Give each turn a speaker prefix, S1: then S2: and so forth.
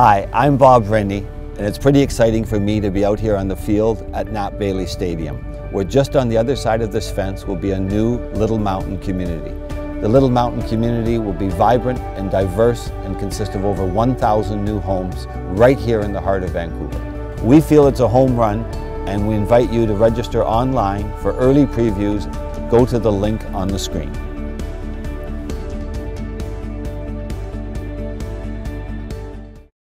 S1: Hi, I'm Bob Rennie, and it's pretty exciting for me to be out here on the field at Nat Bailey Stadium, where just on the other side of this fence will be a new Little Mountain community. The Little Mountain community will be vibrant and diverse and consist of over 1,000 new homes right here in the heart of Vancouver. We feel it's a home run, and we invite you to register online for early previews. Go to the link on the screen.